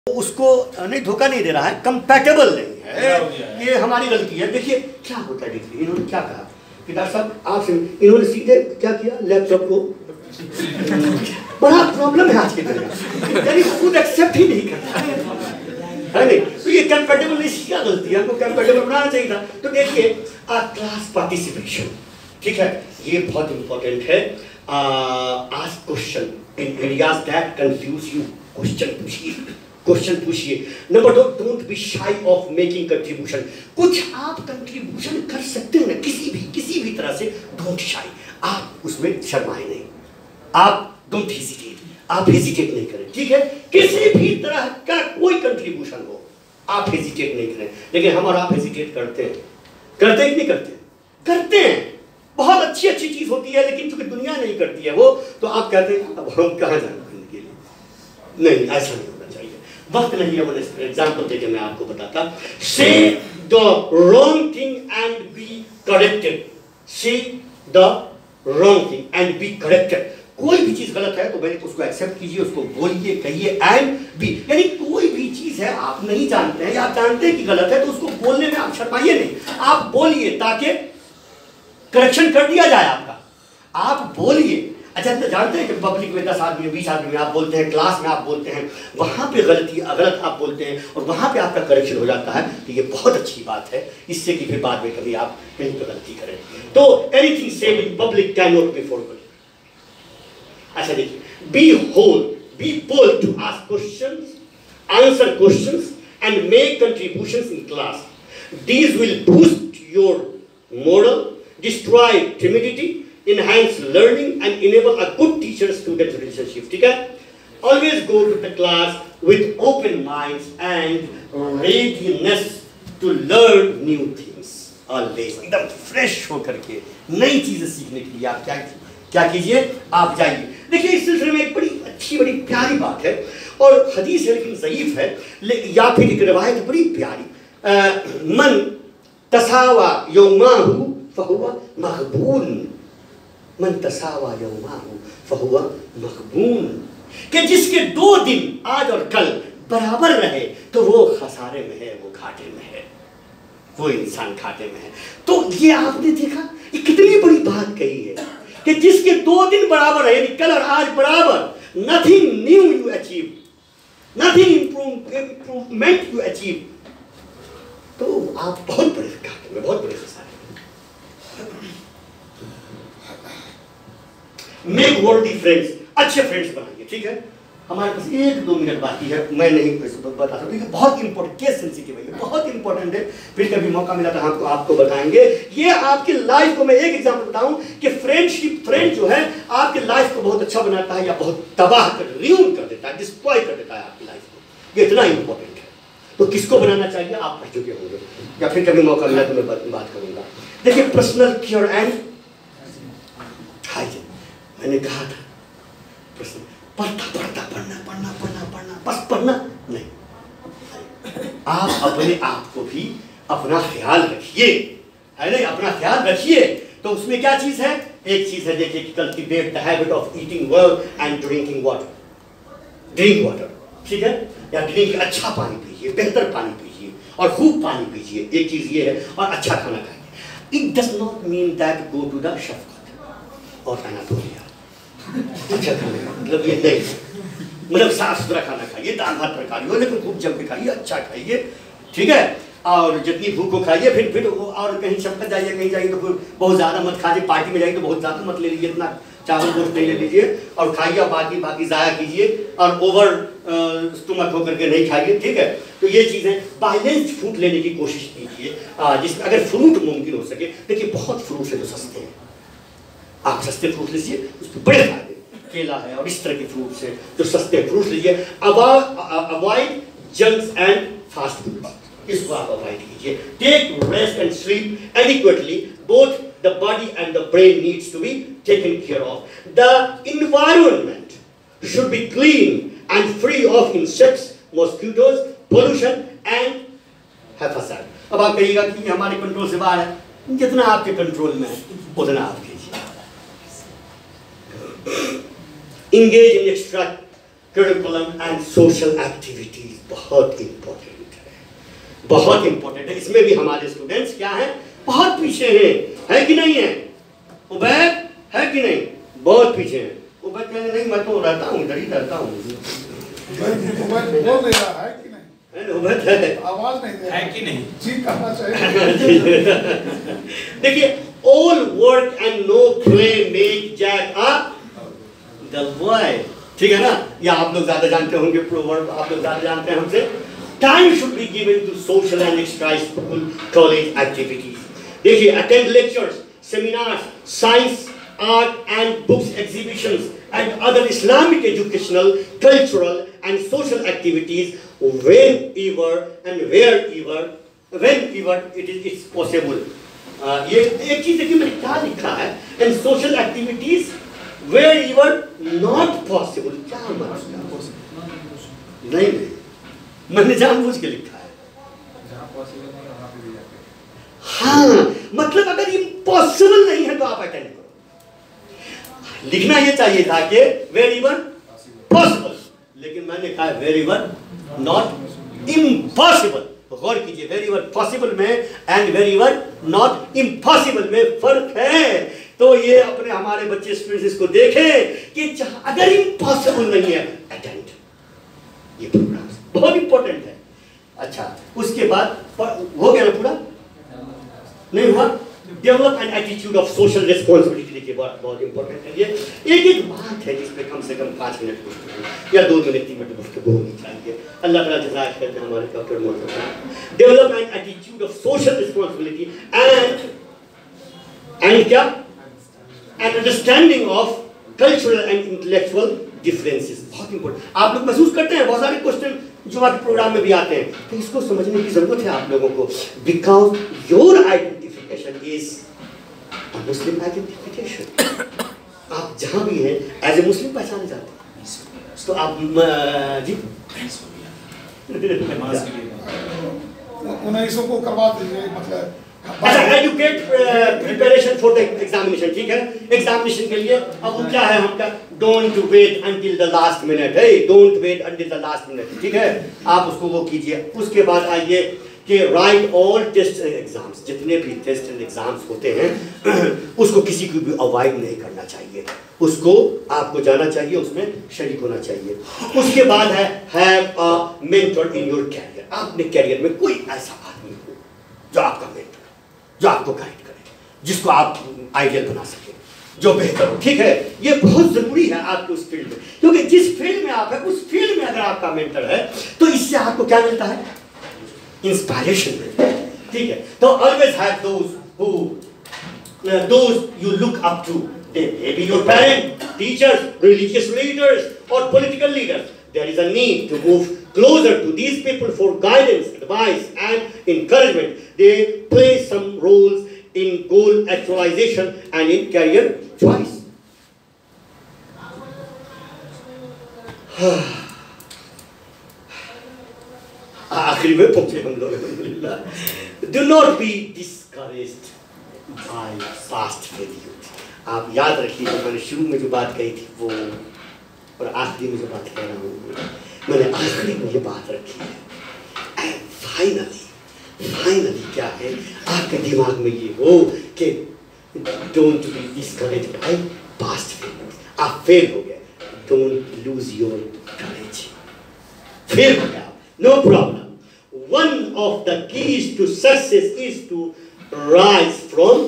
उसको नहीं धोखा नहीं दे रहा है, कंपैटिबल नहीं है, ये हमारी गलती है। देखिए क्या होता है, देखिए इन्होंने क्या कहा कि डॉक्टर साहब आपसे इन्होंने सीधे क्या किया, लैपटॉप को बड़ा प्रॉब्लम है आज के दिन, यानी खुद एक्सेप्ट ही नहीं करता है नहीं, तो ये कंपैटिबल नहीं, क्या गलती है, हमको कंपैटिबल बनाना चाहिए था। तो देखिए क्लास पार्टिसिपेशन, ठीक है, ये बहुत इंपॉर्टेंट है। Ask question in areas that confuse you, question पूछिए। Number 2, don't be shy of making contribution. कुछ आप कंट्रीब्यूशन कर सकते हो ना, किसी भी तरह से, डोंट शाई, आप उसमें शर्माए नहीं, आप डोंट हेजिटेट, आप हेजिटेट नहीं करें, ठीक है, किसी भी तरह का कोई कंट्रीब्यूशन हो आप हेजिटेट नहीं करें। लेकिन हम और आप हेजिटेट करते हैं कि नहीं करते हैं, बहुत अच्छी चीज होती है, लेकिन चूंकि दुनिया नहीं करती है वो, तो आप कहते हैं अब हम कहाँ जाए करने के लिए, नहीं ऐसा नहीं होना चाहिए, वक्त नहीं है। मैंने एग्जाम्पल देके मैं आपको बताता, say the wrong thing and be corrected, say the wrong thing and be corrected. कोई भी चीज गलत है तो भाई उसको एक्सेप्ट कीजिए, उसको बोलिए, कहिए, एंड बी, यानी कोई भी चीज है आप नहीं जानते हैं या आप जानते हैं कि गलत है तो उसको बोलने में आप शर्माइए नहीं, आप बोलिए ताकि करेक्शन कर दिया जाए आपका, आप बोलिए। अच्छा तो जानते हैं कि पब्लिक में 10 आदमी 20 आदमी में आप बोलते हैं, क्लास में आप बोलते हैं, वहां पे गलत आप बोलते हैं और वहां पे आपका करेक्शन हो जाता है, तो ये बहुत अच्छी बात है, इससे कि फिर बाद में कभी आप कहीं पर गलती करें। तो anything said in public can not be forgotten. अच्छा देखिए, be bold to ask questions, answer questions and make contributions in class. These will boost your morale, destroy timidity, enhance learning and enable a good teacher-student relationship. ठीक है? Always go to the class with open minds and readiness to learn new things. Always एकदम fresh होकर के नई चीजें सीखने के लिए आप क्या कीजिए, आप जाइए। देखिए इस सिलसिले में एक बड़ी अच्छी बड़ी प्यारी बात है, और हदीस है लेकिन ज़ईफ है, या फिर एक रिवायत बड़ी प्यारी, मन तसावा यौमाहु फहुवा मग़बून, मन तसावा यौमाहु फहुवा मग़बून, कि जिसके 2 दिन आज और कल बराबर रहे तो वो खसारे में है, वो घाटे में है, वो इंसान घाटे में है। तो ये आपने देखा, ये कितनी बड़ी बात कही है कि जिसके 2 दिन बराबर है, यानी कल और आज बराबर, nothing new you achieve, nothing improvement you achieve, तो आप बहुत बड़े घाटे में, बहुत बड़े खसारे में। मेक वर्दी फ्रेंड्स, अच्छे फ्रेंड्स बनाइए, ठीक है। हमारे पास 1-2 मिनट बाकी है, मैं नहीं बता सकता, बहुत इंपॉर्टेंट, केस सेंसिटिव है, बहुत इंपॉर्टेंट है, फिर कभी मौका मिला तो हम आपको बताएंगे। ये आपकी लाइफ को, मैं एक एग्जांपल बताऊं कि फ्रेंड जो है आपकी लाइफ को बहुत अच्छा बनाता है या बहुत तबाह कर, रियून कर देता है, डिस्ट्रॉय कर देता है आपकी लाइफ को, ये इतना इंपॉर्टेंट है। तो किसको बनाना चाहिए, आप पढ़ चुके होंगे, या फिर कभी मौका मिला तो मैं बात करूंगा। देखिए पर्सनल केयर एंड हाइजीन, मैंने कहा था पढ़ना, बस पढ़ना नहीं, आप अपने आप को भी अपना ख्याल रखिए, है नहीं, अपना ख्याल रखिए। तो उसमें क्या चीज है, एक चीज है देखिए कि cultivate the habit of eating well and drinking water, drink water, ठीक है, या ड्रिंक, अच्छा पानी पीजिए, बेहतर पानी पीजिए और खूब पानी पीजिए, एक चीज ये है, और अच्छा खाना खाइए। It does not mean that go to the शफकत और अनातोलिया, अच्छा खाने का मतलब ये नहीं, मतलब साफ सुथरा खाना खाइए, दाल भात तरकारी हो, लेकिन खूब जम के खाइए, अच्छा खाइए, ठीक है, और जितनी भूख को खाइए, फिर और कहीं शफकत जाइए, कहीं जाइए तो फिर बहुत ज़्यादा मत खाइए, पार्टी में जाइए तो बहुत ज़्यादा मत ले लीजिए, इतना चावल गोश्त नहीं ले लीजिए, और खाइए और बाकी ज़ाया कीजिए, और ओवर स्टमक होकर के नहीं खाइए, ठीक है। तो ये चीज़ें बैलेंस्ड फूड लेने की कोशिश कीजिए, जिसमें अगर फ्रूट मुमकिन हो सके। देखिए बहुत फ्रूट्स है जो सस्ते हैं, आप सस्ते फ्रूट लीजिए, उसमें बड़े फायदे, केला है और इस तरह के फ्रूट्स हैं जो सस्ते फ्रूट्स लीजिए। Avoid junks and fast food, इसको आप अवॉइड कीजिए। Take rest and sleep adequately, both the body and the brain needs to be taken care of. The environment should be clean and free of insects, mosquitoes, pollution and हेफासाइड। अब आप कहिएगा कि हमारे control से बाहर है, जितना आपके कंट्रोल में है उतना आप कीजिए। Engage in curriculum and social activities बहुत इंपॉर्टेंट है, बहुत इंपॉर्टेंट है। इसमें भी हमारे स्टूडेंट्स क्या हैं, बहुत पीछे हैं, है कि नहीं है? उबैद है कि नहीं? बहुत पीछे हैं। उबैद कहने नहीं मैं तो रहता हूँ, इधर ही रहता हूँ। उबैद बोल रहा है कि नहीं? उबैद है, आवाज नहीं है कि नहीं? जी कहना चाहिए। देखिए, all work and no play make Jack a dull boy, ठीक है ना? या आप लोग ज्यादा जानते होंगे प्रोवर्ब, आप लोग ज्यादा जानते हैं हमसे। Time should be given to social and extra school college activities. देखिए, attend lectures, seminars, science, art and books exhibitions and other Islamic educational, cultural and social activities whenever and wherever it's possible. ये एक चीज देखिए मैंने क्या लिखा है, and social activities wherever not possible, क्या मतलब? नहीं मैंने जानबूझ के लिखा है। हाँ, मतलब अगर इम्पॉसिबल नहीं है तो आप अटेंड करो। लिखना ये चाहिए था कि वेरीवर पॉसिबल, लेकिन मैंने कहा वेरीवर नॉट इम्पॉसिबल। गौर कीजिए, वेरीवर पॉसिबल में एंड वेरीवर नॉट इम्पॉसिबल में फर्क है। तो ये अपने हमारे बच्चे स्टूडेंट्स को देखें कि अगर इम्पॉसिबल नहीं है अटेंड, ये प्रोग्राम बहुत इंपॉर्टेंट है। अच्छा, उसके बाद हो गया ना पूरा? नहीं हुआ? Develop an attitude of social responsibility, देखिए बहुत इंपॉर्टेंट है। ये एक बात है जिसपे कम से कम 5 मिनट या 2 मिनट 3 मिनट गुफ्तगू होनी चाहिए। अल्लाह ताला जज़ाक करते हैं हमारे doctor Mohammad. Develop an attitude of social responsibility and क्या, an understanding of cultural and intellectual differences. बहुत इंपॉर्टेंट। आप लोग महसूस करते हैं बहुत सारे क्वेश्चन जो आपके प्रोग्राम में भी आते हैं, तो इसको समझने की जरूरत है आप लोगों को, because your identification is a Muslim identification. आप जहां भी हैं एज ए मुस्लिम पहचाने जाते हैं, तो आप जी 19 को करवा दीजिए, मतलब अच्छा, educate preparation for the examination, ठीक है? एग्जामिनेशन के लिए अब वो क्या है हमका, don't wait until the last minute, है don't wait until the last minute, ठीक है? आप उसको वो कीजिए। उसके बाद आइए कि write all test and exams, जितने भी टेस्ट एंड एग्जाम्स होते हैं उसको किसी को भी अवॉइड नहीं करना चाहिए, उसको आपको जाना चाहिए, उसमें शरीक होना चाहिए। उसके बाद है have a mentor in your career. आपने कैरियर में कोई ऐसा आदमी हो जो आपका मेंटर, जो आपको गाइड करे, जिसको आप आइडियल बना सके, जो बेहतर हो, ठीक है? ये बहुत जरूरी है आपके उस फील्ड में, क्योंकि जिस फील्ड में आप है उस फील्ड में अगर आपका मेंटर है तो इससे आपको क्या मिलता है, इंस्पायरेशन मिलता है, ठीक है? तो always have those you look up to, they may be your parents, teachers, religious leaders or political leaders. There is a need to move closer to these people for guidance, advice and encouragement. They play some roles in goal actualization and in career choice. आखिरी में पहुंचे हम लोग अल्हम्दुलिल्लाह। Do not be discouraged by past failures. आप याद रखिए जो मैंने शुरू में जो बात कही थी वो, और आखिरी में जो बात कह रहा हूँ, मैंने आखिरी में ये बात रखी है। एंड फाइनली क्या है, आपके दिमाग में ये हो कि don't be discouraged by past failures. आप फेल हो गए, don't lose your courage. Fail हो गया, no problem. One of the keys to success is to rise from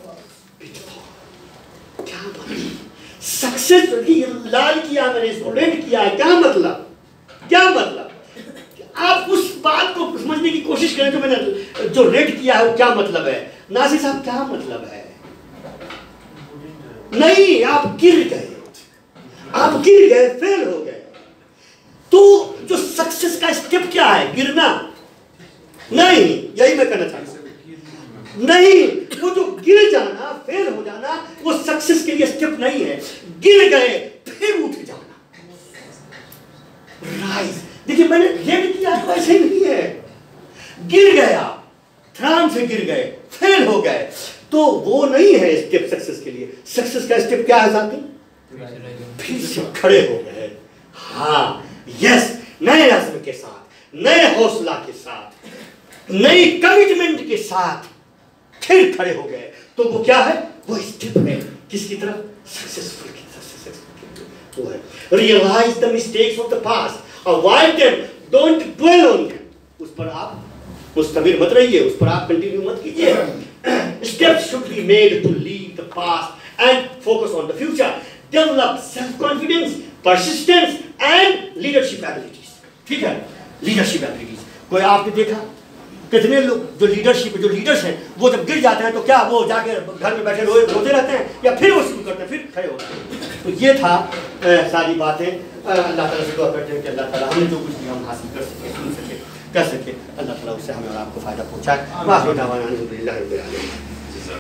success. लाल किया मैंने, इसको रेड किया, क्या मतलब, क्या मतलब? आप उस बात को समझने की कोशिश करें जो मैंने जो रेड किया है वो क्या मतलब है। नासिर साहब क्या मतलब है? नहीं, आप गिर गए, आप गिर गए, फेल हो गए। तो जो सक्सेस का स्टेप क्या है, गिरना नहीं, यही मैं कहना चाहता हूं। नहीं, वो जो गिर जाना, फेल हो जाना, वो सक्सेस के लिए स्टेप नहीं है। गिर गए फिर उठ जाना, राइज। देखिए मैंने रेड किया तो ऐसे नहीं है, गिर गया, ध्यान से गिर गए, फेल हो गए, तो वो नहीं है स्टेप सक्सेस के लिए। सक्सेस का स्टेप क्या है साथी? फिर से खड़े हो गए, हाँ, यस, नए अज़्म के साथ, नए हौसला के साथ, नई कमिटमेंट के साथ फिर खड़े हो गए। तो वो क्या है? वो स्टेप है किसकी तरफ? सक्सेसफुल की तरफ। सक्सेसफुल वो है realise the mistakes of the past, avoid them, don't dwell on them. उस पर आप मुस्तमिर मत रहिए, उस पर आप कंटिन्यू मत कीजिए। Steps should be made to leave the past and focus on the future. Develop self confidence, persistence and leadership abilities. ठीक है, लीडरशिप एबिलिटीज। कोई आपने देखा कितने लोग जो लीडर्स हैं वो जब गिर जाते हैं तो क्या वो जाके घर में बैठे रोते रहते हैं या फिर वो शुरू करते हैं, फिर खड़े होते हैं। तो ये था सारी बातें। अल्लाह ताला से दुआ करते हैं कि अल्लाह ताला हमने जो कुछ भी हम हासिल कर सके, सुन सके, कर सके, अल्लाह ताला उससे हमें और आपको फ़ायदा पहुँचाए।